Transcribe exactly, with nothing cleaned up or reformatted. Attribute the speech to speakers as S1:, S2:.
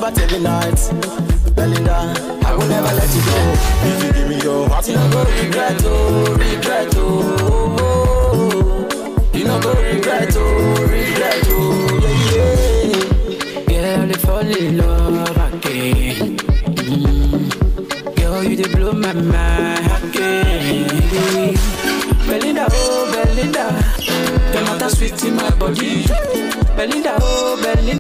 S1: never tell me nights. Belinda, I will never let you go. If you give me your heart, you don't go regret, oh, regret, oh, oh, oh. You don't go regret, oh, regret, oh, yeah, yeah. Girl, they fall in love again. Mm. Girl, you they blow my mind again. Belinda, oh, Belinda, the matter sweet in my body. Belinda, oh, Belinda.